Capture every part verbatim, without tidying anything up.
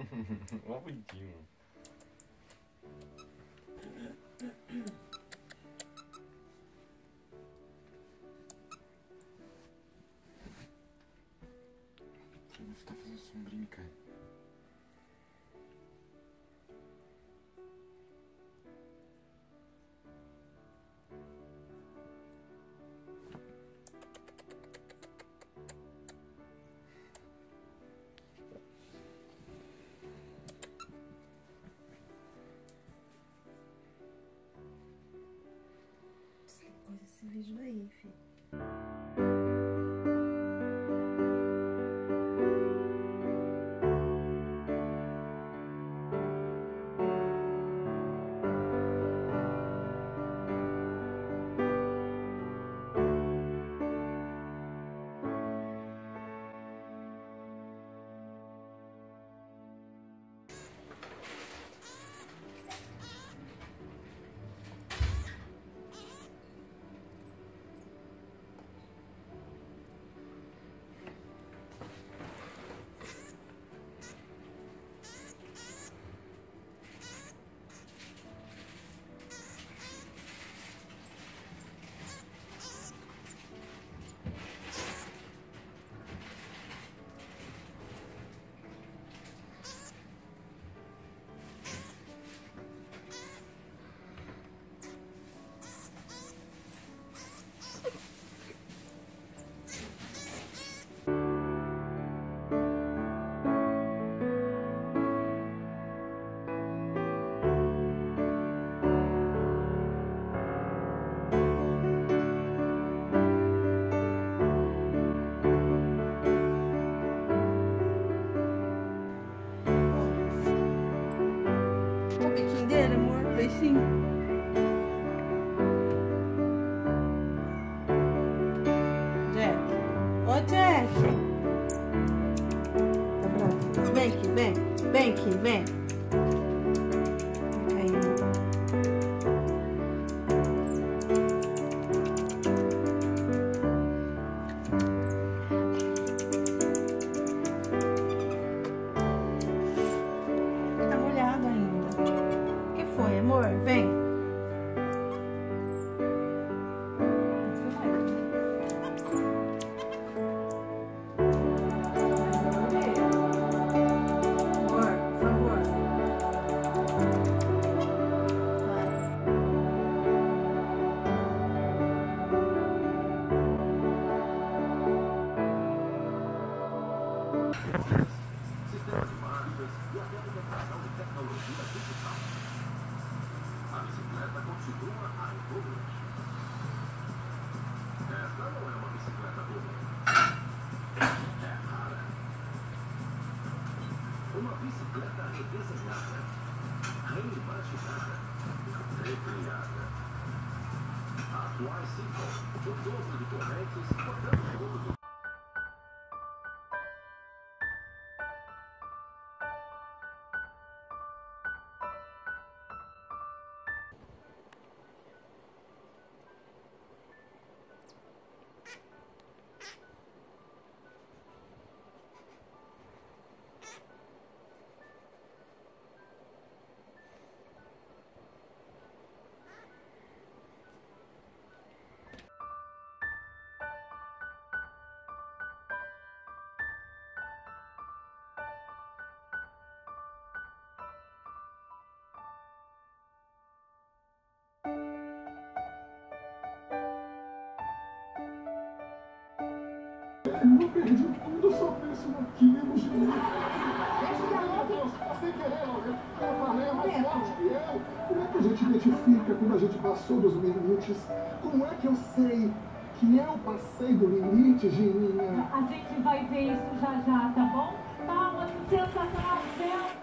Mó bonitinho. Tá fazendo sombrinha, cara. Depois esse vídeo aí, filho. O biquinho dele, amor, beicinho. Jack. Ô, Jack. Tá bravo. Vem aqui, vem. Vem aqui, vem. Caindo. Tá molhado ainda. O que foi, amor? Vem. Amor, por favor. Vai. Sistemas de marcas e até implementação de tecnologia digital. A bicicleta continua a evoluir. Esta não é uma bicicleta comum. É rara. Uma bicicleta redesenhada, reimaginada, recriada. A Tricycle, o dobro de correntes, rodando todos os Eu perdi tudo, só penso naquilo, gente. Sem querer, né? Eu falei, é mais forte que eu. Como é que a gente identifica quando a gente passou dos limites? Como é que eu sei que eu passei do limite, Gininha? A gente vai ver isso já já, tá bom? Palmas, sensacional, céu.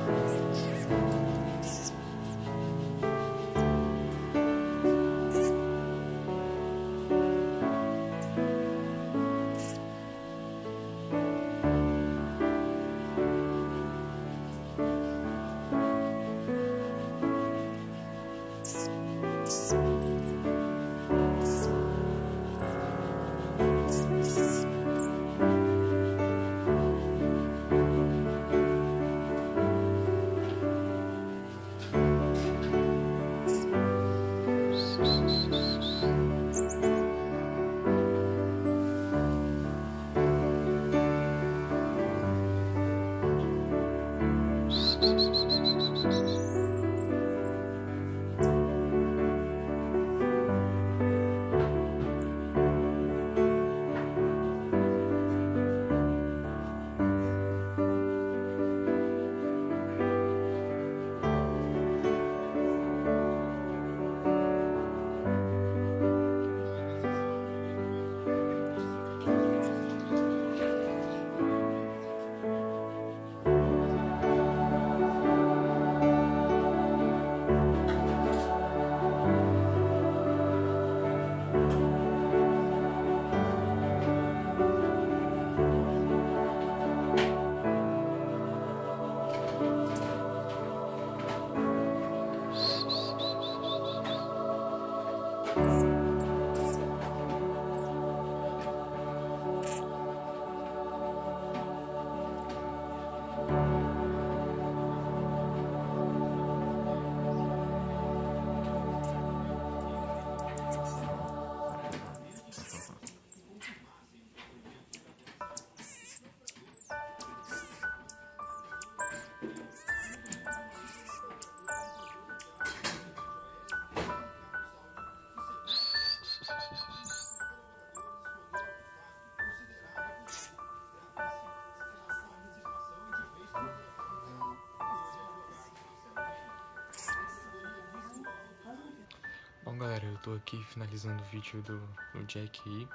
Bom, galera, eu tô aqui finalizando o vídeo do, do Jack aí,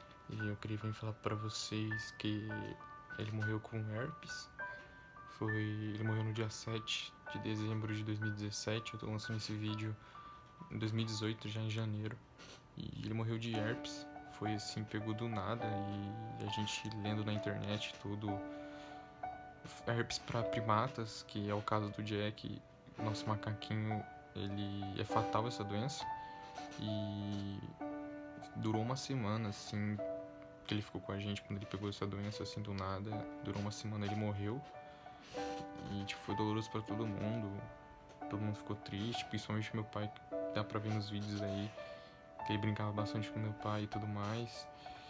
e eu queria vir falar pra vocês que ele morreu com herpes. Foi, ele morreu no dia sete de dezembro de dois mil e dezessete, eu tô lançando esse vídeo em dois mil e dezoito, já em janeiro, e ele morreu de herpes. Foi assim, pegou do nada, e a gente lendo na internet tudo, herpes pra primatas, que é o caso do Jack, nosso macaquinho, ele é fatal essa doença. E durou uma semana, assim, que ele ficou com a gente quando ele pegou essa doença, assim, do nada. Durou uma semana, ele morreu. E, tipo, foi doloroso pra todo mundo. Todo mundo ficou triste, principalmente meu pai, que dá pra ver nos vídeos aí, que ele brincava bastante com meu pai e tudo mais.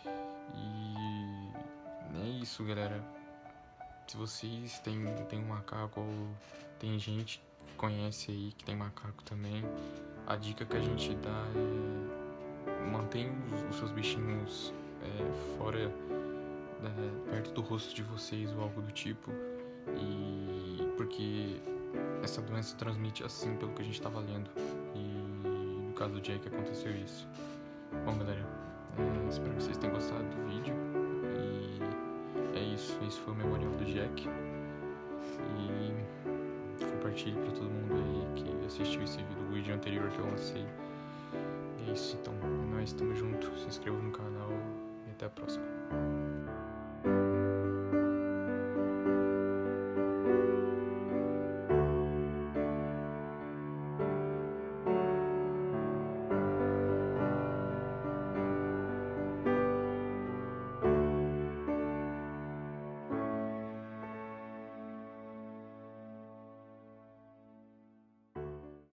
E é isso, galera. Se vocês têm, têm um macaco ou tem gente que conhece aí que tem macaco também, a dica que a gente dá é mantenha os, os seus bichinhos é, fora, é, perto do rosto de vocês ou algo do tipo, e porque essa doença transmite assim, pelo que a gente tava lendo, e no caso do Jack aconteceu isso. Bom, galera, é, espero que vocês tenham gostado do vídeo, e é isso, esse foi o memorial do Jack, e compartilhe pra todo mundo aí que assistiu esse vídeo, o vídeo anterior que eu lancei. E é isso, então, nós estamos juntos, se inscreva no canal e até a próxima.